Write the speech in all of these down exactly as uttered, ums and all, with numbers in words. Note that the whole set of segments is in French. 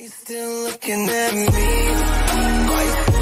you still looking at me? Why you still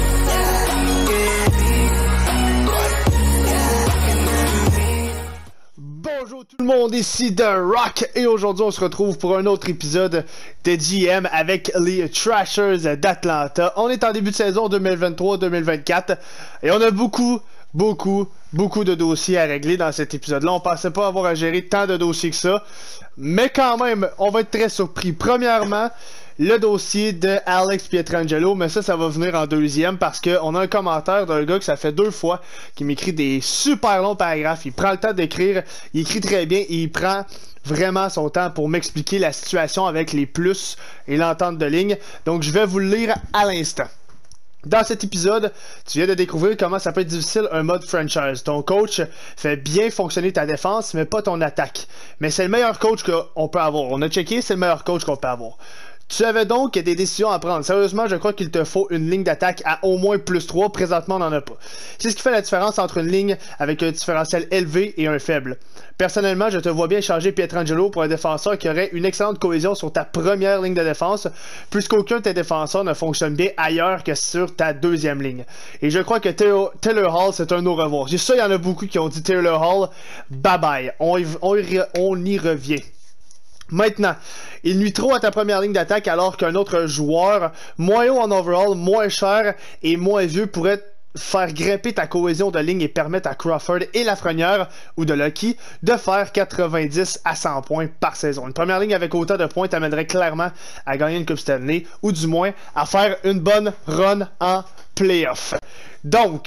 looking at me? Bonjour tout le monde, ici The Rock et aujourd'hui on se retrouve pour un autre épisode de G M avec les Trashers d'Atlanta. On est en début de saison deux mille vingt-trois deux mille vingt-quatre et on a beaucoup, beaucoup, beaucoup de dossiers à régler dans cet épisode-là. On pensait pas avoir à gérer tant de dossiers que ça, mais quand même, on va être très surpris. Premièrement, le dossier de Alex Pietrangelo, mais ça, ça va venir en deuxième parce qu'on a un commentaire d'un gars que ça fait deux fois qui m'écrit des super longs paragraphes. Il prend le temps d'écrire, il écrit très bien et il prend vraiment son temps pour m'expliquer la situation avec les plus et l'entente de ligne. Donc, je vais vous le lire à l'instant. Dans cet épisode, tu viens de découvrir comment ça peut être difficile un mode franchise. Ton coach fait bien fonctionner ta défense, mais pas ton attaque. Mais c'est le meilleur coach qu'on peut avoir. On a checké, c'est le meilleur coach qu'on peut avoir. Tu avais donc des décisions à prendre. Sérieusement, je crois qu'il te faut une ligne d'attaque à au moins plus trois. Présentement, on n'en a pas. C'est ce qui fait la différence entre une ligne avec un différentiel élevé et un faible. Personnellement, je te vois bien changer Pietrangelo pour un défenseur qui aurait une excellente cohésion sur ta première ligne de défense, puisqu'aucun de tes défenseurs ne fonctionne bien ailleurs que sur ta deuxième ligne. Et je crois que Taylor, Taylor Hall, c'est un au revoir. J'ai ça, il y en a beaucoup qui ont dit Taylor Hall, bye bye. On y, on y, on y revient. Maintenant, il nuit trop à ta première ligne d'attaque alors qu'un autre joueur, moins haut en overall, moins cher et moins vieux pourrait faire grimper ta cohésion de ligne et permettre à Crawford et Lafrenière, ou de Lucky, de faire quatre-vingt-dix à cent points par saison. Une première ligne avec autant de points t'amènerait clairement à gagner une Coupe Stanley, ou du moins à faire une bonne run en playoff. Donc,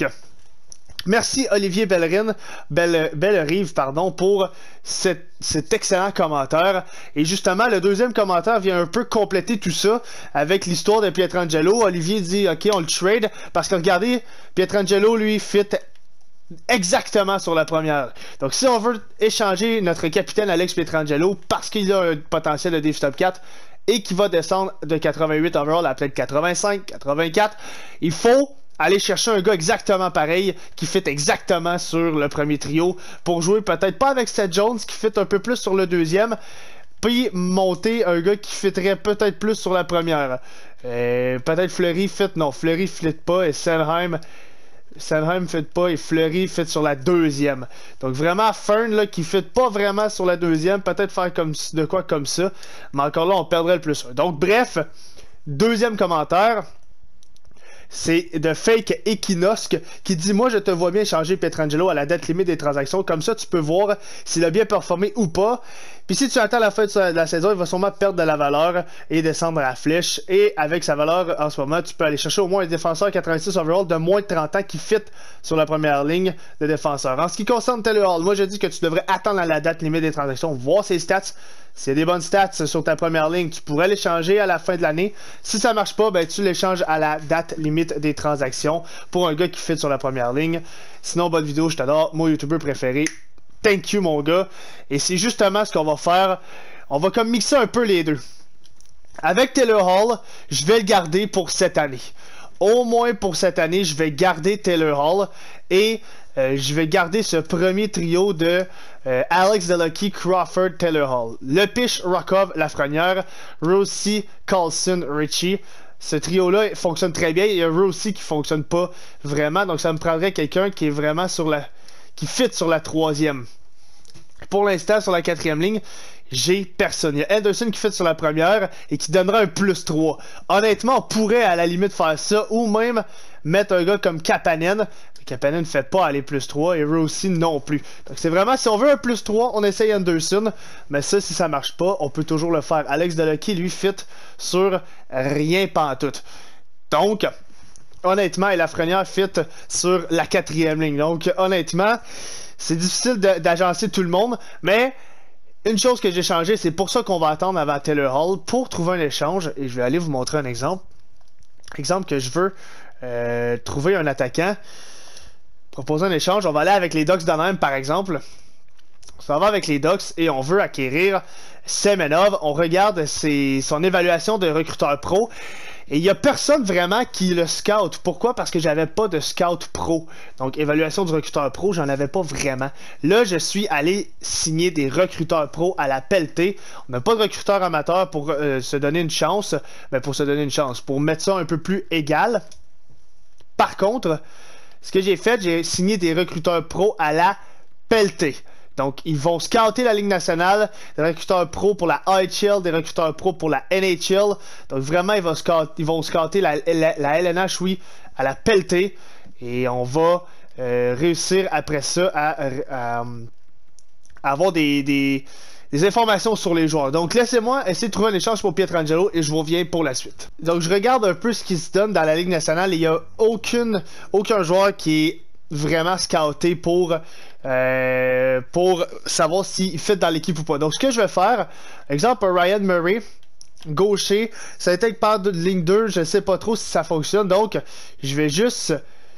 merci Olivier Bellerin, Belle, Bellerive, pardon, pour cet, cet excellent commentaire. Et justement, le deuxième commentaire vient un peu compléter tout ça avec l'histoire de Pietrangelo. Olivier dit, ok, on le trade, parce que regardez, Pietrangelo, lui, fit exactement sur la première. Donc, si on veut échanger notre capitaine Alex Pietrangelo, parce qu'il a un potentiel de Dave Top quatre, et qui va descendre de quatre-vingt-huit overall à peut-être quatre-vingt-cinq, quatre-vingt-quatre, il faut aller chercher un gars exactement pareil, qui fit exactement sur le premier trio, pour jouer peut-être pas avec Seth Jones, qui fit un peu plus sur le deuxième, puis monter un gars qui fitterait peut-être plus sur la première. Euh, peut-être Fleury fit, non, Fleury fit pas, et Sanheim, Sanheim fit pas, et Fleury fit sur la deuxième. Donc vraiment, Fern, là, qui fit pas vraiment sur la deuxième, peut-être faire comme de quoi comme ça, mais encore là, on perdrait le plus un. Donc bref, deuxième commentaire, c'est de Fake Equinosque qui dit « Moi, je te vois bien changer Pietrangelo à la date limite des transactions. Comme ça, tu peux voir s'il a bien performé ou pas. Puis si tu attends la fin de la saison, il va sûrement perdre de la valeur et descendre à la flèche. Et avec sa valeur, en ce moment, tu peux aller chercher au moins un défenseur quatre-vingt-six overall de moins de trente ans qui fit sur la première ligne de défenseur. En ce qui concerne Taylor Hall, moi, je dis que tu devrais attendre à la date limite des transactions, voir ses stats. C'est des bonnes stats sur ta première ligne. Tu pourrais l'échanger à la fin de l'année. Si ça marche pas, ben tu l'échanges à la date limite des transactions pour un gars qui fit sur la première ligne. Sinon, bonne vidéo, je t'adore. Mon YouTuber préféré. Thank you, mon gars. Et c'est justement ce qu'on va faire. On va comme mixer un peu les deux. Avec Taylor Hall, je vais le garder pour cette année. Au moins pour cette année, je vais garder Taylor Hall. Et Euh, je vais garder ce premier trio de euh, Alex Delucky, Crawford, Taylor Hall. Le Piche, Rokov, Lafrenière, Rossi, Carlson, Richie. Ce trio-là fonctionne très bien. Il y a Rossi qui fonctionne pas vraiment. Donc ça me prendrait quelqu'un qui est vraiment sur la... qui fit sur la troisième. Pour l'instant, sur la quatrième ligne, j'ai personne. Il y a Anderson qui fit sur la première et qui donnera un plus trois. Honnêtement, on pourrait à la limite faire ça ou même mettre un gars comme Kapanen. Kapanen ne fait pas aller plus trois et Rossi non plus. Donc c'est vraiment, si on veut un plus trois, on essaye Anderson. Mais ça, si ça marche pas, on peut toujours le faire. Alex Delucky, lui, fit sur rien pantoute. Donc, honnêtement, et Lafrenière fit sur la quatrième ligne. Donc, honnêtement, c'est difficile d'agencer tout le monde, mais une chose que j'ai changé, c'est pour ça qu'on va attendre avant Taylor Hall pour trouver un échange. Et je vais aller vous montrer un exemple. Exemple que je veux euh, trouver un attaquant. Proposer un échange. On va aller avec les Ducks d'Anaheim, par exemple. On s'en va avec les Ducks et on veut acquérir Semenov. On regarde ses, son évaluation de recruteur pro. Et il n'y a personne vraiment qui le scout. Pourquoi? Parce que j'avais pas de scout pro. Donc, évaluation du recruteur pro, j'en avais pas vraiment. Là, je suis allé signer des recruteurs pro à la pelletée. On n'a pas de recruteur amateur pour euh, se donner une chance. Mais pour se donner une chance, pour mettre ça un peu plus égal. Par contre, ce que j'ai fait, j'ai signé des recruteurs pro à la pelletée. Donc, ils vont scouter la Ligue nationale, des recruteurs pro pour la A H L, des recruteurs pro pour la N H L. Donc, vraiment, ils vont, scout, ils vont scouter la, la, la L N H, oui, à la pelletée. Et on va euh, réussir après ça à, à, à avoir des, des, des informations sur les joueurs. Donc, laissez-moi essayer de trouver un échange pour Pietrangelo et je vous reviens pour la suite. Donc, je regarde un peu ce qui se donne dans la Ligue nationale et il n'y a aucune, aucun joueur qui est vraiment scouté pour... Euh, pour savoir s'il fit dans l'équipe ou pas. Donc, ce que je vais faire, exemple, Ryan Murray, gaucher, ça a été par de ligne deux, je ne sais pas trop si ça fonctionne. Donc, je vais juste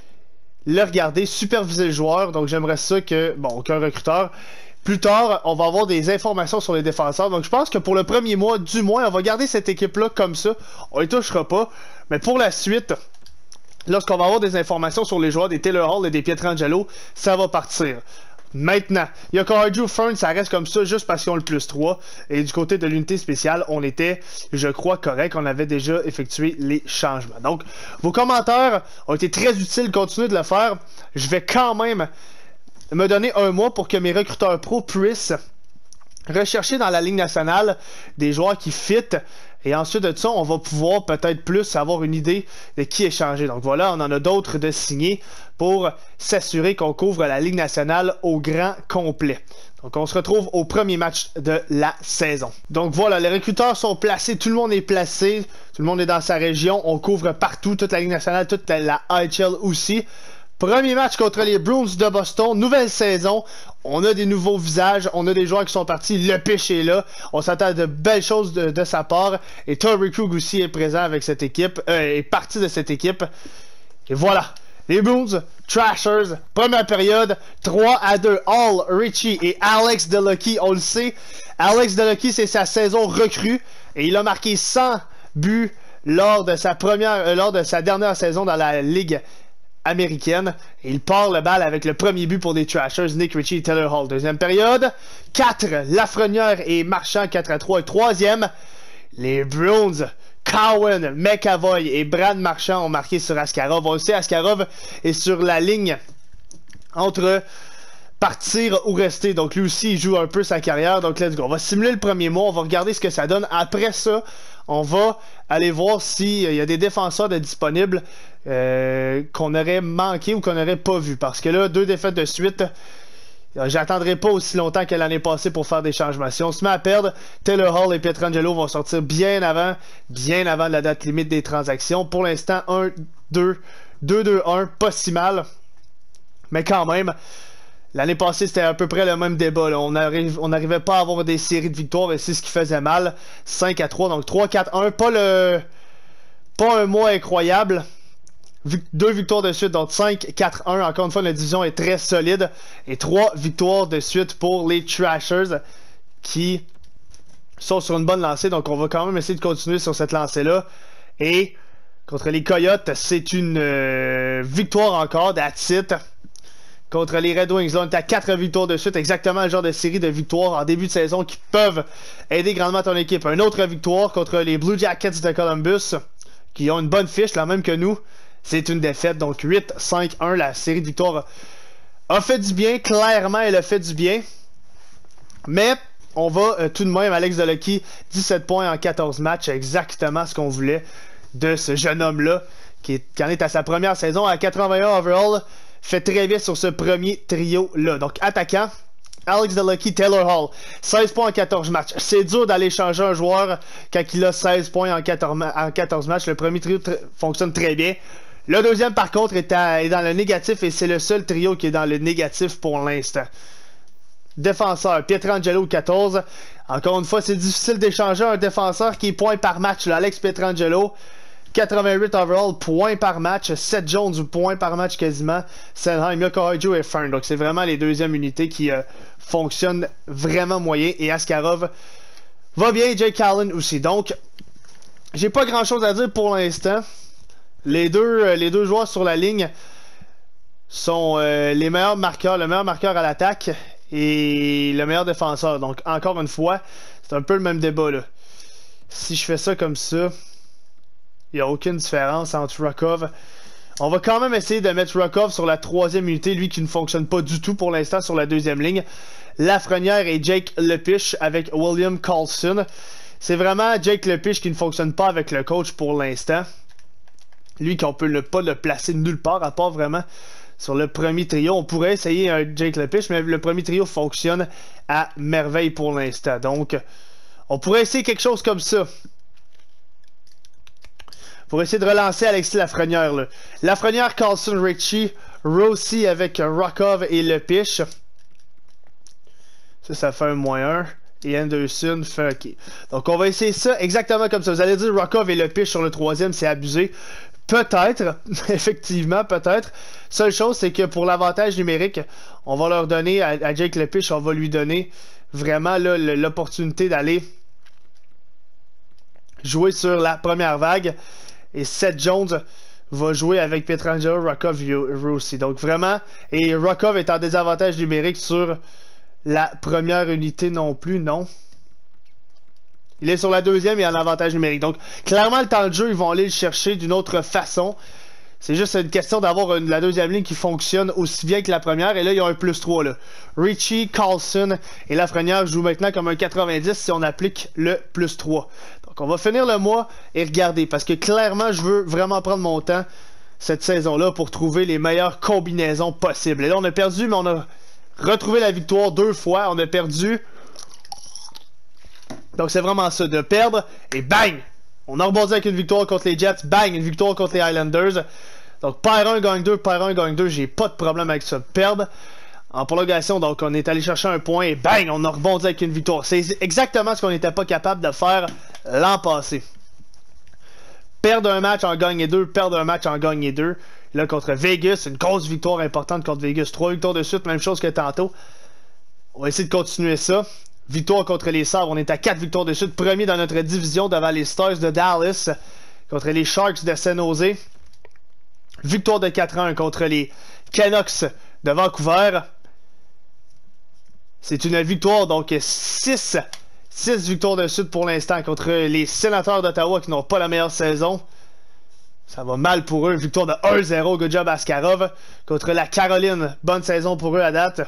le regarder, superviser le joueur. Donc, j'aimerais ça que, bon, qu'un recruteur. Plus tard, on va avoir des informations sur les défenseurs. Donc, je pense que pour le premier mois, du moins, on va garder cette équipe-là comme ça. On ne les touchera pas. Mais pour la suite... Lorsqu'on va avoir des informations sur les joueurs des Taylor Hall et des Pietrangelo, ça va partir. Maintenant, il y a Cardew Fern, ça reste comme ça juste parce qu'ils ont le plus trois. Et du côté de l'unité spéciale, on était, je crois, correct. On avait déjà effectué les changements. Donc, vos commentaires ont été très utiles. Continuez de le faire. Je vais quand même me donner un mois pour que mes recruteurs pro puissent rechercher dans la Ligue nationale des joueurs qui fit. Et ensuite de ça, on va pouvoir peut-être plus avoir une idée de qui échanger. Donc voilà, on en a d'autres de signés pour s'assurer qu'on couvre la Ligue nationale au grand complet. Donc on se retrouve au premier match de la saison. Donc voilà, les recruteurs sont placés, tout le monde est placé, tout le monde est dans sa région, on couvre partout, toute la Ligue nationale, toute la A H L aussi. Premier match contre les Bruins de Boston, nouvelle saison, on a des nouveaux visages, on a des joueurs qui sont partis, le pitch est là, on s'attend à de belles choses de, de sa part, et Torrey Krug aussi est présent avec cette équipe, euh, est parti de cette équipe, et voilà, les Bruins, Trashers, première période, trois à deux, Hall, Richie et Alex Delucky, on le sait, Alex Delucky c'est sa saison recrue, et il a marqué cent buts lors de sa première, euh, lors de sa dernière saison dans la Ligue américaine. Et il part le bal avec le premier but pour les Trashers, Nick Ritchie et Taylor Hall. Deuxième période, quatre, Lafrenière et Marchand, quatre à trois. Et troisième, les Bruins, Cowan, McAvoy et Brad Marchand ont marqué sur Askarov. On le sait, Askarov est sur la ligne entre partir ou rester. Donc lui aussi, il joue un peu sa carrière. Donc let's go. On va simuler le premier mois, on va regarder ce que ça donne. Après ça, on va aller voir s'il y a des défenseurs de disponibles euh, qu'on aurait manqué ou qu'on n'aurait pas vu. Parce que là, deux défaites de suite, j'attendrai pas aussi longtemps que l'année passée pour faire des changements. Si on se met à perdre, Taylor Hall et Pietrangelo vont sortir bien avant, bien avant la date limite des transactions. Pour l'instant, un deux, deux deux un, pas si mal. Mais quand même, l'année passée, c'était à peu près le même débat. Là. On n'arrivait on arrivait pas à avoir des séries de victoires et c'est ce qui faisait mal. cinq à trois, donc trois quatre un. Pas le pas un mois incroyable. Deux victoires de suite, donc cinq quatre un. Encore une fois, la division est très solide. Et trois victoires de suite pour les Trashers qui sont sur une bonne lancée. Donc on va quand même essayer de continuer sur cette lancée-là. Et contre les Coyotes, c'est une euh, victoire encore, that's it. Contre les Red Wings, là, on est à quatre victoires de suite, exactement le genre de série de victoires en début de saison qui peuvent aider grandement ton équipe. Une autre victoire contre les Blue Jackets de Columbus, qui ont une bonne fiche, la même que nous. C'est une défaite, donc huit cinq un, la série de victoires a fait du bien, clairement elle a fait du bien. Mais on va euh, tout de même, Alex Delucky, dix-sept points en quatorze matchs, exactement ce qu'on voulait de ce jeune homme-là, qui, est, qui en est à sa première saison, à quatre-vingt-un overall. Fait très bien sur ce premier trio-là. Donc, attaquant, Alex Delucky, Taylor Hall, seize points en quatorze matchs. C'est dur d'aller changer un joueur quand il a seize points en quatorze, en quatorze matchs. Le premier trio tr fonctionne très bien. Le deuxième, par contre, est, à, est dans le négatif et c'est le seul trio qui est dans le négatif pour l'instant. Défenseur, Pietrangelo, quatorze. Encore une fois, c'est difficile d'échanger un défenseur qui est point par match. Là, Alex Pietrangelo, quatre-vingt-huit overall, points par match. Seth Jones, points par match quasiment. Senheim, Yokohaju et Fern. Donc c'est vraiment les deuxièmes unités qui euh, fonctionnent vraiment moyen. Et Askarov va bien, Jake Allen aussi. Donc j'ai pas grand chose à dire pour l'instant. Les deux, euh, les deux joueurs sur la ligne sont euh, les meilleurs marqueurs, le meilleur marqueur à l'attaque et le meilleur défenseur. Donc, encore une fois, c'est un peu le même débat là. Si je fais ça comme ça, il n'y a aucune différence entre Rokov. On va quand même essayer de mettre Rokov sur la troisième unité, lui qui ne fonctionne pas du tout pour l'instant sur la deuxième ligne. Lafrenière et Jake Lepiche avec William Karlsson. C'est vraiment Jake Lepiche qui ne fonctionne pas avec le coach pour l'instant. Lui qu'on peut ne pas le placer nulle part, à part vraiment sur le premier trio. On pourrait essayer un Jake Lepiche, mais le premier trio fonctionne à merveille pour l'instant. Donc, on pourrait essayer quelque chose comme ça. Pour essayer de relancer Alexis Lafrenière. Là. Lafrenière, Karlsson, Ritchie, Rossi avec Rokov et Lepiche. Ça, ça fait un moins un. Et Anderson fait OK. Donc, on va essayer ça exactement comme ça. Vous allez dire Rokov et Lepiche sur le troisième, c'est abusé. Peut-être, effectivement, peut-être. Seule chose, c'est que pour l'avantage numérique, on va leur donner, à, à Jake Lepiche, on va lui donner vraiment l'opportunité d'aller jouer sur la première vague. Et Seth Jones va jouer avec Pietrangelo, Rokov et Rossi. Donc vraiment, et Rokov est en désavantage numérique sur la première unité non plus, non. Il est sur la deuxième et en avantage numérique. Donc, clairement, le temps de jeu, ils vont aller le chercher d'une autre façon. C'est juste une question d'avoir la deuxième ligne qui fonctionne aussi bien que la première. Et là, il y a un plus trois. Là. Ritchie, Karlsson et Lafrenière jouent maintenant comme un quatre-vingt-dix si on applique le plus trois. Donc, on va finir le mois et regarder. Parce que clairement, je veux vraiment prendre mon temps cette saison-là pour trouver les meilleures combinaisons possibles. Et là, on a perdu, mais on a retrouvé la victoire deux fois. On a perdu... Donc c'est vraiment ça, de perdre, et bang! On a rebondi avec une victoire contre les Jets, bang! Une victoire contre les Islanders. Donc perd un, gagne deux, perd un, gagne deux, j'ai pas de problème avec ça. Perdre en prolongation, donc on est allé chercher un point, et bang! On a rebondi avec une victoire. C'est exactement ce qu'on n'était pas capable de faire l'an passé. Perdre un match, en gagner deux, perdre un match, en gagner deux. Là, contre Vegas, une grosse victoire importante contre Vegas. Trois victoires de suite, même chose que tantôt. On va essayer de continuer ça. Victoire contre les Sabres, on est à quatre victoires de suite. Premier dans notre division devant les Stars de Dallas. Contre les Sharks de San Jose. Victoire de quatre à un contre les Canucks de Vancouver. C'est une victoire, donc six, six victoires de suite pour l'instant contre les Sénateurs d'Ottawa qui n'ont pas la meilleure saison. Ça va mal pour eux. Victoire de un zéro, good job Askarov. Contre la Caroline, bonne saison pour eux à date.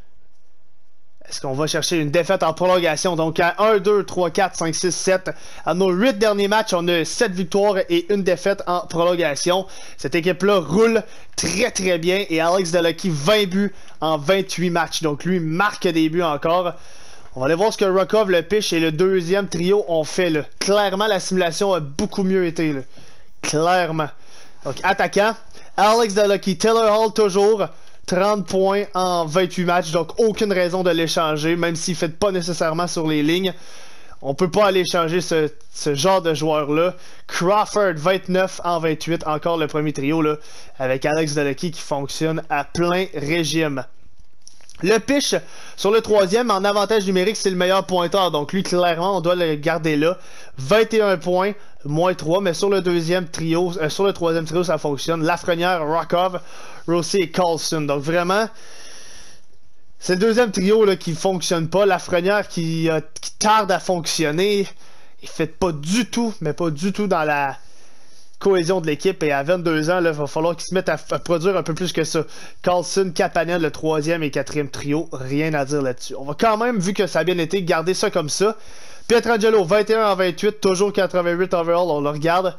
Est-ce qu'on va chercher une défaite en prolongation? Donc à un, deux, trois, quatre, cinq, six, sept. À nos huit derniers matchs, on a sept victoires et une défaite en prolongation. Cette équipe-là roule très très bien. Et Alex Delucky, vingt buts en vingt-huit matchs. Donc lui marque des buts encore. On va aller voir ce que Rokov, Lepiche et le deuxième trio ont fait. Là. Clairement, la simulation a beaucoup mieux été. Là. Clairement. Donc attaquant. Alex Delucky, Taylor Hall toujours. trente points en vingt-huit matchs, donc aucune raison de l'échanger, même s'il ne fait pas nécessairement sur les lignes. On peut pas aller changer ce, ce genre de joueur-là. Crawford, vingt-neuf en vingt-huit, encore le premier trio, là, avec Alex Delucky qui fonctionne à plein régime. Lepiche, sur le troisième, en avantage numérique, c'est le meilleur pointeur, donc lui, clairement, on doit le garder là. vingt et un points, moins trois, mais sur le deuxième trio, euh, sur le troisième trio, ça fonctionne. Lafrenière, Rokov, Rossi et Karlsson. Donc vraiment, c'est le deuxième trio là, qui fonctionne pas. Lafrenière qui, euh, qui tarde à fonctionner. Il fait pas du tout, mais pas du tout dans la cohésion de l'équipe. Et à vingt-deux ans, il va falloir qu'il se mette à, à produire un peu plus que ça. Karlsson, Kapanen, le troisième et quatrième trio. Rien à dire là-dessus. On va quand même, vu que ça a bien été, garder ça comme ça. Pietrangelo, vingt et un en vingt-huit, toujours quatre-vingt-huit overall. On le regarde.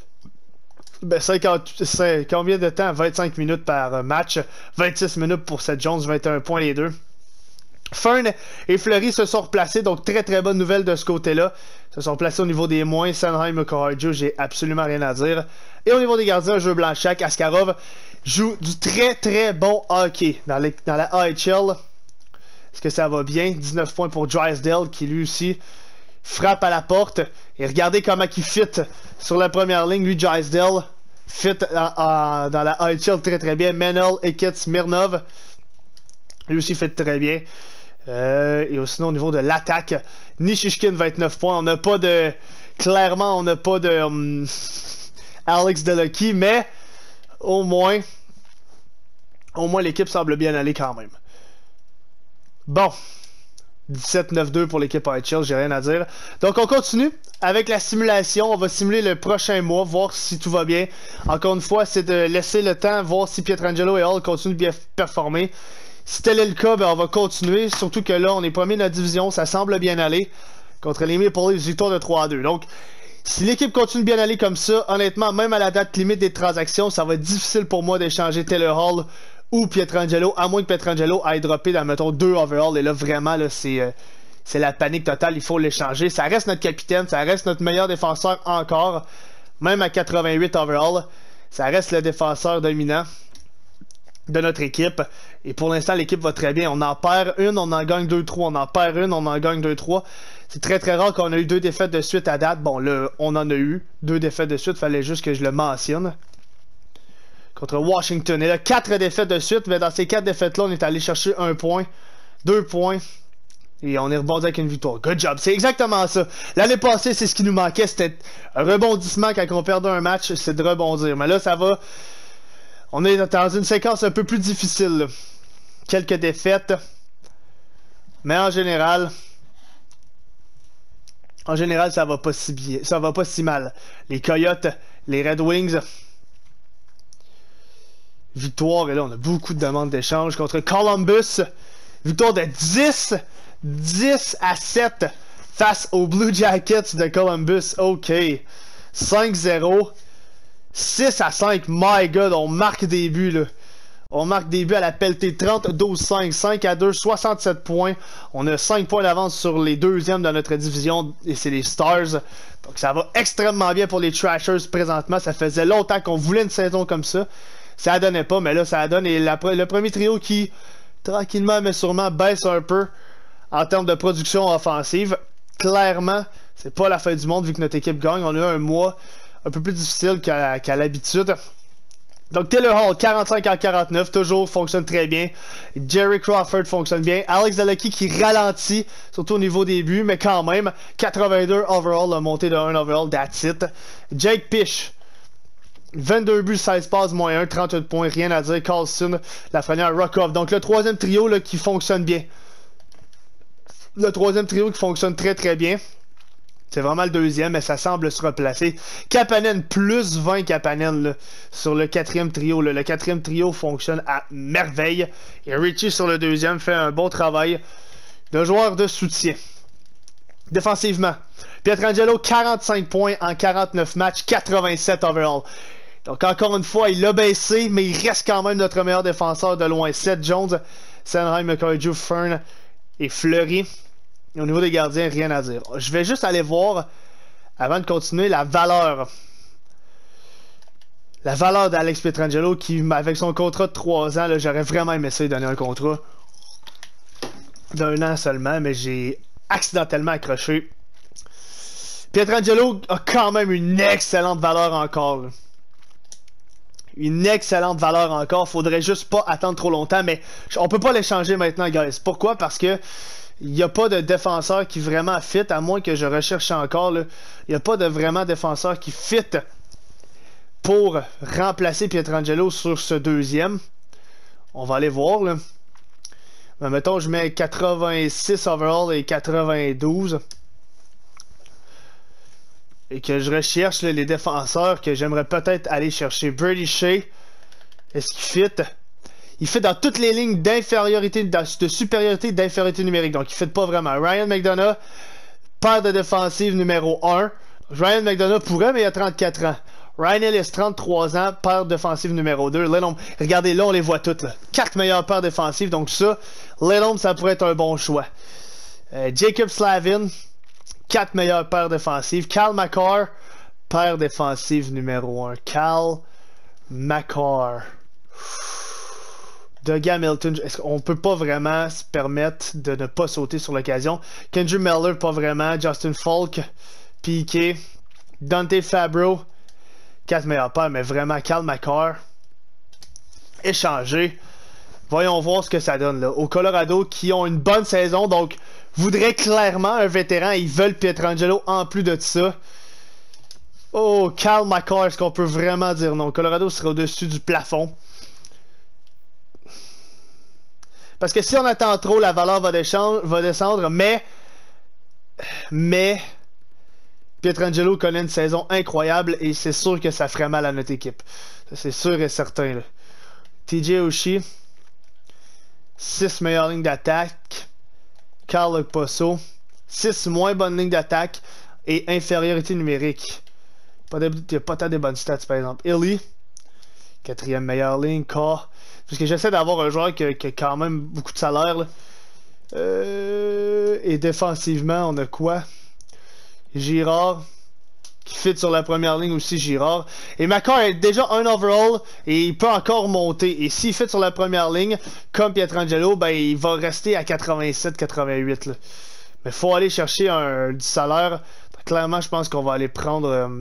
Ben, cinquante, c'est combien de temps? vingt-cinq minutes par match. vingt-six minutes pour Seth Jones, vingt et un points les deux. Fern et Fleury se sont replacés, donc très très bonne nouvelle de ce côté-là. Se sont placés au niveau des moins. Sanheim et Corrijo, j'ai absolument rien à dire. Et au niveau des gardiens, jeu Blanchak, Askarov joue du très très bon hockey dans, les, dans la A H L. Est-ce que ça va bien? dix-neuf points pour Drysdale qui lui aussi frappe à la porte. Et regardez comment il fit sur la première ligne. Lui, Drysdale fit en, en, dans la A H L très très bien. Menel, Ekit, Smirnov. Lui aussi fait très bien. Euh, et sinon, au niveau de l'attaque, Nishishkin, vingt-neuf points. On n'a pas de Clairement, on n'a pas de um, Alex Delucky, mais au moins, au moins l'équipe semble bien aller quand même. Bon, dix-sept neuf deux pour l'équipe H L, j'ai rien à dire. Donc on continue avec la simulation, on va simuler le prochain mois, voir si tout va bien. Encore une fois, c'est de laisser le temps, voir si Pietrangelo et Hall continuent de bien performer. Si tel est le cas, ben on va continuer, surtout que là, on est premier de la division, ça semble bien aller. Contre les Maple Leafs, victoire de trois à deux. Donc, si l'équipe continue de bien aller comme ça, honnêtement, même à la date limite des transactions, ça va être difficile pour moi d'échanger Taylor Hall ou Pietrangelo, à moins que Pietrangelo aille dropper dans, mettons, deux overall. Et là, vraiment, là, c'est euh, c'est la panique totale, il faut l'échanger. Ça reste notre capitaine, ça reste notre meilleur défenseur encore, même à quatre-vingt-huit overall. Ça reste le défenseur dominant de notre équipe. Et pour l'instant, l'équipe va très bien. On en perd une, on en gagne deux trois. On en perd une, on en gagne deux trois. C'est très très rare qu'on a eu deux défaites de suite à date. Bon, là, on en a eu deux défaites de suite. Fallait juste que je le mentionne. Contre Washington. Et là, quatre défaites de suite. Mais dans ces quatre défaites-là, on est allé chercher un point, deux points. Et on est rebondi avec une victoire. Good job. C'est exactement ça. L'année passée, c'est ce qui nous manquait. C'était un rebondissement quand on perdait un match. C'est de rebondir. Mais là, ça va. On est dans une séquence un peu plus difficile, là. Quelques défaites. Mais en général... En général, ça va pas si bien, ça va pas si mal. Les Coyotes, les Red Wings. Victoire, et là, on a beaucoup de demandes d'échange contre Columbus. Victoire de dix à sept face aux Blue Jackets de Columbus. OK. cinq zéro. six à cinq. My God, on marque des buts, là. On marque des buts à la pelletée, trente douze cinq, cinq à deux, soixante-sept points. On a cinq points d'avance sur les deuxièmes de notre division, et c'est les Stars. Donc ça va extrêmement bien pour les Trashers présentement. Ça faisait longtemps qu'on voulait une saison comme ça. Ça donnait pas, mais là ça donne. Et la, le premier trio qui, tranquillement mais sûrement, baisse un peu en termes de production offensive. Clairement, c'est pas la fin du monde vu que notre équipe gagne. On a eu un mois un peu plus difficile qu'à qu'à l'habitude. Donc Taylor Hall, quarante-cinq à quarante-neuf, toujours fonctionne très bien. Jerry Crawford fonctionne bien. Alex Delucky qui ralentit, surtout au niveau des buts, mais quand même, quatre-vingt-deux overall, a monté de un overall, that's it. Jake Pish, vingt-deux buts, seize passes, moins un, trente-huit points, rien à dire. Carlson, Lafrenière, Rockoff. Donc le troisième trio là, qui fonctionne bien. Le troisième trio qui fonctionne très très bien. C'est vraiment le deuxième, mais ça semble se replacer. Kapanen, plus vingt Kapanen là, sur le quatrième trio. Là. Le quatrième trio fonctionne à merveille. Et Richie sur le deuxième fait un bon travail de joueur de soutien. Défensivement, Pietrangelo, quarante-cinq points en quarante-neuf matchs, quatre-vingt-sept overall. Donc encore une fois, il l'a baissé, mais il reste quand même notre meilleur défenseur de loin. Seth Jones, Sanheim, McCarty, Fern et Fleury. Et au niveau des gardiens, rien à dire. Je vais juste aller voir, avant de continuer, la valeur. La valeur d'Alex Pietrangelo, qui, avec son contrat de trois ans, j'aurais vraiment aimé ça lui donner un contrat d'un an seulement, mais j'ai accidentellement accroché. Pietrangelo a quand même une excellente valeur encore. Là. Une excellente valeur encore. Faudrait juste pas attendre trop longtemps, mais on peut pas l'échanger maintenant, guys. Pourquoi? Parce que il n'y a pas de défenseur qui vraiment fit, à moins que je recherche encore. Là. Il n'y a pas de vraiment défenseur qui fit pour remplacer Pietrangelo sur ce deuxième. On va aller voir. Là. Mais mettons, je mets quatre-vingt-six overall et quatre-vingt-douze. Et que je recherche là, les défenseurs que j'aimerais peut-être aller chercher. Brady Shea, est-ce qu'il fit? Il fait dans toutes les lignes d'infériorité, de supériorité et d'infériorité numérique. Donc, il ne fait pas vraiment. Ryan McDonough, paire de défensive numéro un. Ryan McDonough pourrait, mais il a trente-quatre ans. Ryan Ellis, trente-trois ans, paire défensive numéro deux. Lidholm, regardez, là, on les voit toutes. Là. Quatre meilleures paires défensives. Donc, ça, Lidholm, ça pourrait être un bon choix. Euh, Jacob Slavin, quatre meilleures paires défensives. Cal McCarr, paire défensive numéro un. Cal McCarr. Doug Hamilton, est-ce qu'on peut pas vraiment se permettre de ne pas sauter sur l'occasion? Kendrick Miller, pas vraiment. Justin Falk, Piqué, Dante Fabro, quatre meilleurs paires, mais vraiment Cal McCarr. Échangé. Voyons voir ce que ça donne là. Au Colorado, qui ont une bonne saison, donc voudraient clairement un vétéran. Ils veulent Pietrangelo en plus de ça. Oh, Cal McCarr, est-ce qu'on peut vraiment dire non? Colorado serait au-dessus du plafond. Parce que si on attend trop, la valeur va, va descendre, mais... Mais... Pietrangelo connaît une saison incroyable et c'est sûr que ça ferait mal à notre équipe. C'est sûr et certain. Là. T J Oshie, six meilleures lignes d'attaque. Carl Posso, six moins bonnes lignes d'attaque et infériorité numérique. Il n'y a pas tant de bonnes stats par exemple. Illy, quatrième meilleure ligne. K. Parce que j'essaie d'avoir un joueur qui, qui a quand même beaucoup de salaire. Là. Euh, et défensivement, on a quoi? Girard, qui fit sur la première ligne aussi, Girard. Et McCarr est déjà un overall et il peut encore monter. Et s'il fit sur la première ligne, comme Pietrangelo, ben il va rester à quatre-vingt-sept quatre-vingt-huit. Là. Mais il faut aller chercher un, du salaire. Donc, clairement, je pense qu'on va aller prendre euh,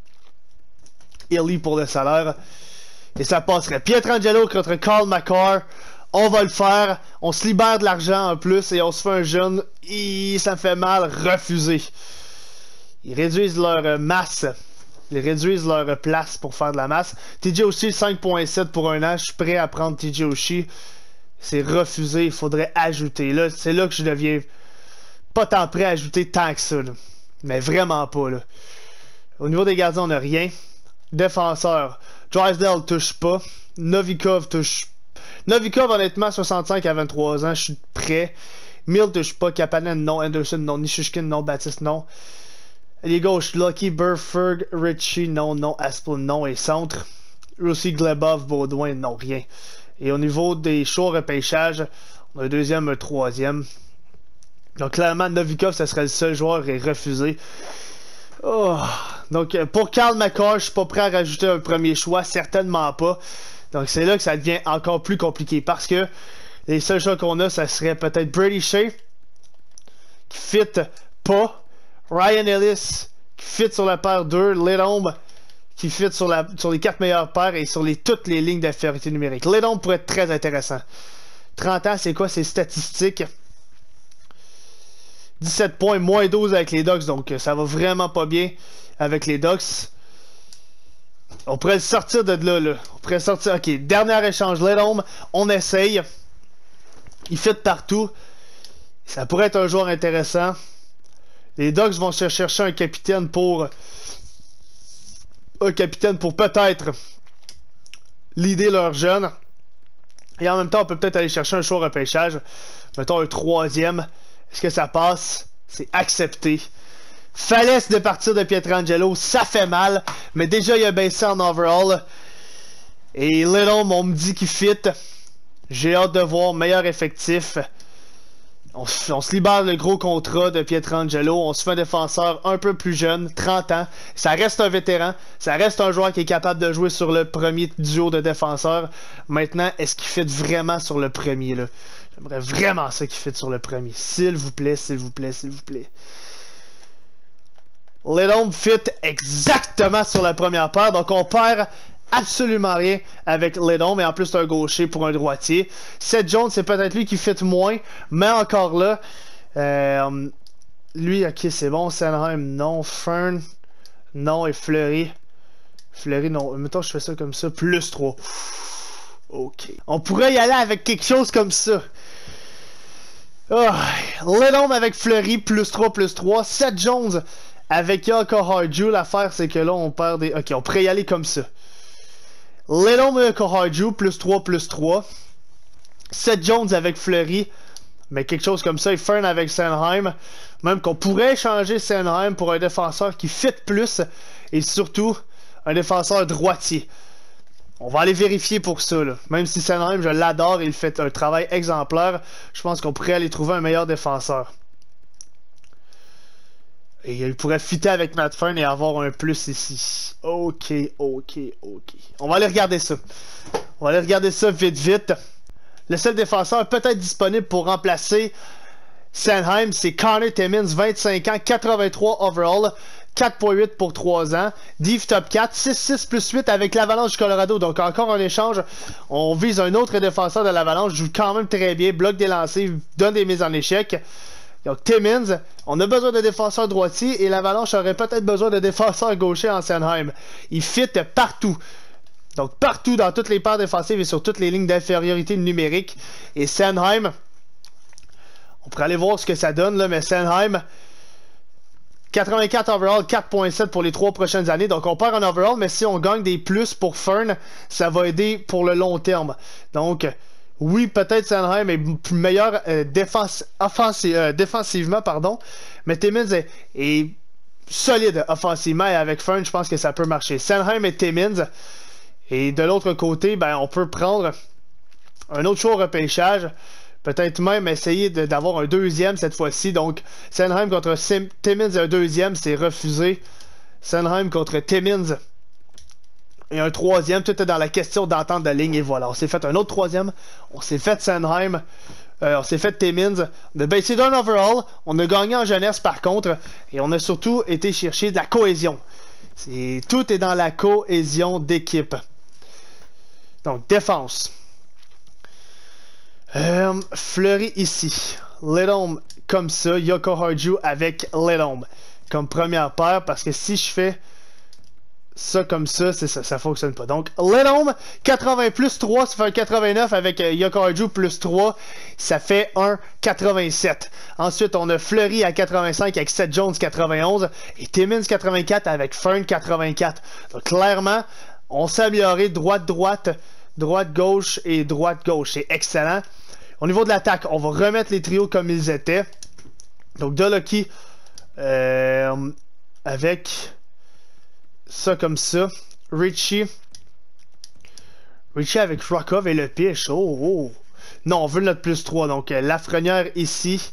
Illy pour le salaire. Et ça passerait. Pietrangelo contre Carl McCarr. On va le faire. On se libère de l'argent en plus et on se fait un jeune. Et ça fait mal. Refuser. Ils réduisent leur masse. Ils réduisent leur place pour faire de la masse. T J Oshie, cinq virgule sept pour un an. Je suis prêt à prendre T J Oshie. C'est refusé. Il faudrait ajouter. Là, c'est là que je deviens pas tant prêt à ajouter tant que ça. Là. Mais vraiment pas. Là. Au niveau des gardiens, on n'a rien. Défenseur. Drysdale touche pas. Novikov touche. Novikov, honnêtement, soixante-cinq à vingt-trois ans. Je suis prêt. Mill touche pas. Kapanen, non. Anderson, non. Nishishkin, non. Baptiste, non. Les gauches, Lucky, Burford, Richie, non, non, Asplund, non, et centre. Russi, Glebov, Baudouin, non, rien. Et au niveau des choix repêchage, on a un deuxième, un troisième. Donc clairement, Novikov, ce serait le seul joueur et refusé. Oh. Donc pour Carl McCarr, je suis pas prêt à rajouter un premier choix, certainement pas. Donc c'est là que ça devient encore plus compliqué parce que les seuls choix qu'on a, ça serait peut-être Brady Shea, qui fit pas. Ryan Ellis qui fit sur la paire deux, Lidom qui fit sur, la, sur les quatre meilleures paires et sur les, toutes les lignes d'infériorité numérique. Lidom pourrait être très intéressant. trente ans, c'est quoi ses statistiques? dix-sept points, moins douze avec les Ducks, donc ça va vraiment pas bien avec les Ducks. On pourrait le sortir de là, là. On pourrait sortir. Ok, dernier échange, Lidom, on essaye. Il fit partout. Ça pourrait être un joueur intéressant. Les Ducks vont se chercher un capitaine pour... Un capitaine pour peut-être leader leurs jeunes. Et en même temps, on peut peut-être aller chercher un choix repêchage. Mettons un troisième. Est-ce que ça passe? C'est accepté. Fallait de partir de Pietrangelo. Ça fait mal. Mais déjà, il a baissé en overall. Et Lidom, on me dit qu'il fit. J'ai hâte de voir. Meilleur effectif. On, on se libère le gros contrat de Pietrangelo. On se fait un défenseur un peu plus jeune, trente ans. Ça reste un vétéran. Ça reste un joueur qui est capable de jouer sur le premier duo de défenseurs. Maintenant, est-ce qu'il fit vraiment sur le premier, là? J'aimerais vraiment ça qu'il fit sur le premier. S'il vous plaît, s'il vous plaît, s'il vous plaît. Lidom fit exactement sur la première paire. Donc, on perd absolument rien avec Lidom, mais en plus c'est un gaucher pour un droitier. Seth Jones, c'est peut-être lui qui fit moins, mais encore là, euh, lui, ok, c'est bon. Sanheim, non. Fern, non. Et Fleury, Fleury, non. Mettons, je fais ça comme ça, plus trois. Ok. On pourrait y aller avec quelque chose comme ça. Oh, Lidom avec Fleury, plus trois, plus trois. Seth Jones avec Yaka Harju. L'affaire, c'est que là, on perd des... Ok, on pourrait y aller comme ça. Lidom avec Harju, plus trois, plus trois. Seth Jones avec Fleury, mais quelque chose comme ça. Et Fern avec Sanheim. Même qu'on pourrait changer Sanheim pour un défenseur qui fit plus. Et surtout, un défenseur droitier. On va aller vérifier pour ça, là. Même si Sanheim, je l'adore, il fait un travail exemplaire. Je pense qu'on pourrait aller trouver un meilleur défenseur. Et il pourrait fitter avec Matt Fern et avoir un plus ici. Ok, ok, ok. On va aller regarder ça. On va aller regarder ça vite, vite. Le seul défenseur peut-être disponible pour remplacer Sanheim, c'est Connor Timmins, vingt-cinq ans, quatre-vingt-trois overall, quatre virgule huit pour trois ans. Div top quatre, six six plus huit avec l'Avalanche du Colorado. Donc encore un échange. On vise un autre défenseur de l'Avalanche. Joue quand même très bien, bloque des lancers, donne des mises en échec. Donc Timmins, on a besoin de défenseurs droitiers et l'Avalanche aurait peut-être besoin de défenseurs gauchers en Sanheim. Il fit partout. Donc partout dans toutes les paires défensives et sur toutes les lignes d'infériorité numérique. Et Sanheim, on pourrait aller voir ce que ça donne là, mais Sanheim, quatre-vingt-quatre overall, quatre virgule sept pour les trois prochaines années. Donc on perd en overall, mais si on gagne des plus pour Fern, ça va aider pour le long terme. Donc oui, peut-être Sanheim est meilleur euh, défense, offensi euh, défensivement, pardon, mais Timmins est, est solide offensivement et avec Fern, je pense que ça peut marcher. Sanheim et Timmins. Et de l'autre côté, ben, on peut prendre un autre choix au repêchage. Peut-être même essayer d'avoir un deuxième cette fois-ci. Donc, Sanheim contre Sim Timmins, un deuxième, c'est refusé. Sanheim contre Timmins. Et un troisième, tout est dans la question d'entente de ligne. Et voilà, on s'est fait un autre troisième. On s'est fait Sanheim. Euh, on s'est fait Timmins. On a baissé d'un overall. On a gagné en jeunesse par contre. Et on a surtout été chercher de la cohésion. Est, tout est dans la cohésion d'équipe. Donc, défense. Euh, Fleury ici. Lidom comme ça. Yoko Harju avec Lidom comme première paire. Parce que si je fais ça comme ça, c'est ça, ça fonctionne pas. Donc, Lidom, quatre-vingts plus trois, ça fait un quatre-vingt-neuf avec euh, Yoko Harju plus trois, ça fait un quatre-vingt-sept. Ensuite, on a Fleury à quatre-vingt-cinq avec Seth Jones quatre-vingt-onze et Timmins quatre-vingt-quatre avec Fern quatre-vingt-quatre. Donc, clairement, on s'est amélioré droite-droite, droite-gauche et droite-gauche. C'est excellent. Au niveau de l'attaque, on va remettre les trios comme ils étaient. Donc, Dolocky euh, avec ça comme ça. Richie. Richie avec Rokov et le Piche. Oh, oh. Non, on veut notre plus trois. Donc, euh, Lafrenière ici.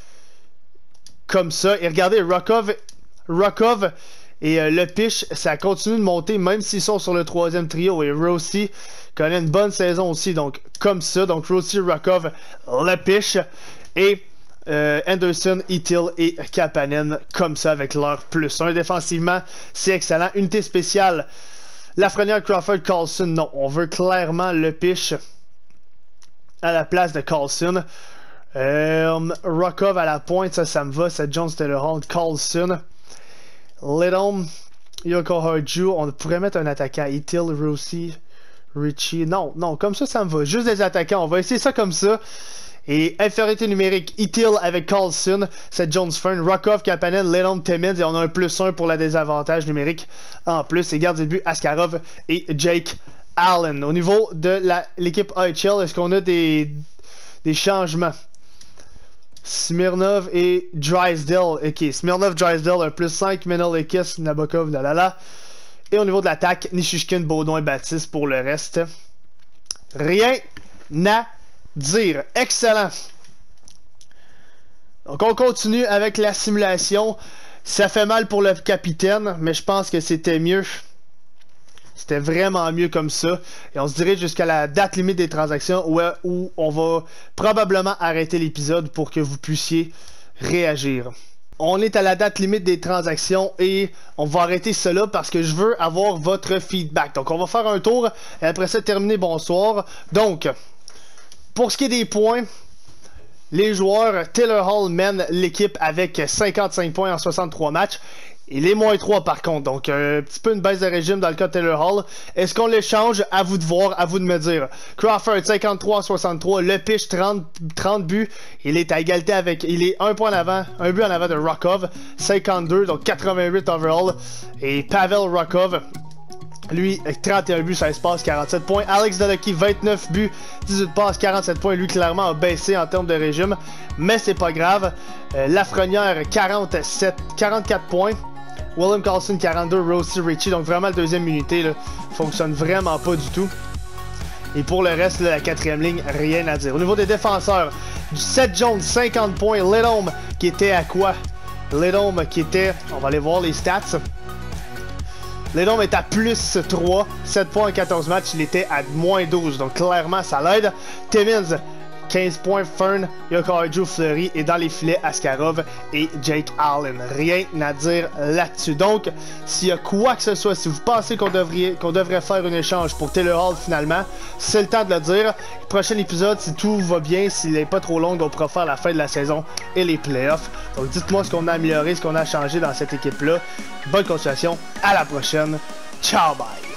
Comme ça. Et regardez, Rokov, Rokov et euh, le Piche, ça continue de monter même s'ils sont sur le troisième trio. Et Rossi connaît une bonne saison aussi. Donc, comme ça. Donc, Rossi, Rokov, le Piche. Et Euh, Anderson, Itil et Kapanen comme ça avec leur plus un. Défensivement, c'est excellent. Unité spéciale, Lafrenière, Crawford, Carlson. Non, on veut clairement le Piche à la place de Carlson. Euh, Rokov à la pointe, ça, ça me va. C'est Jones, Taylor Hall, Carlson. Lidom, Yoko Harju. On pourrait mettre un attaquant. Itil, Rossi, Richie. Non, non, comme ça, ça me va. Juste des attaquants. On va essayer ça comme ça. Et infériorité numérique, Itil avec Carlson, c'est Jones Fern, Rokov, Kapanen, Lidom, Timmins, et on a un plus un pour la désavantage numérique en plus. Et gardien de but, Askarov et Jake Allen. Au niveau de l'équipe A H L, est-ce qu'on a des, des changements? Smirnov et Drysdale. Ok, Smirnov, Drysdale, un plus cinq, Menelekis, Nabokov, lalala. Et au niveau de l'attaque, Nichushkin, Baudon et Baptiste pour le reste. Rien n'a dire. Excellent. Donc on continue avec la simulation. Ça fait mal pour le capitaine, mais je pense que c'était mieux. C'était vraiment mieux comme ça. Et on se dirige jusqu'à la date limite des transactions où, où on va probablement arrêter l'épisode pour que vous puissiez réagir. On est à la date limite des transactions et on va arrêter cela parce que je veux avoir votre feedback. Donc on va faire un tour et après ça terminer bonsoir. Donc pour ce qui est des points, les joueurs, Taylor Hall mène l'équipe avec cinquante-cinq points en soixante-trois matchs. Et les moins trois par contre. Donc un petit peu une baisse de régime dans le cas de Taylor Hall. Est-ce qu'on l'échange? À vous de voir, à vous de me dire. Crawford cinquante-trois en soixante-trois. Le Piche trente, trente buts. Il est à égalité avec. Il est un point en avant. Un but en avant de Rokov. cinquante-deux, donc quatre-vingt-huit overall. Et Pavel Rokov, lui, trente et un buts, seize passes, quarante-sept points. Alex Dolocky, vingt-neuf buts, dix-huit passes, quarante-sept points. Lui, clairement, a baissé en termes de régime. Mais c'est pas grave. Euh, Lafrenière, quarante-sept, quarante-quatre points. William Carlson, quarante-deux. Rossi, Richie. Donc, vraiment, la deuxième unité là, fonctionne vraiment pas du tout. Et pour le reste, là, la quatrième ligne, rien à dire. Au niveau des défenseurs, Seth Jones, cinquante points. Lidom, qui était à quoi? Lidom, qui était... On va aller voir les stats. Lidom est à plus trois, sept points en quatorze matchs, il était à moins douze, donc clairement ça l'aide. Timmins, quinze points, Fern, il y a encore Joe Fleury et dans les filets, Askarov et Jake Allen. Rien à dire là-dessus. Donc, s'il y a quoi que ce soit, si vous pensez qu'on devrait, qu'on devrait faire un échange pour Taylor Hall finalement, c'est le temps de le dire. Prochain épisode, si tout va bien, s'il n'est pas trop long, on pourra faire la fin de la saison et les playoffs. Donc dites-moi ce qu'on a amélioré, ce qu'on a changé dans cette équipe-là. Bonne continuation, à la prochaine. Ciao, bye!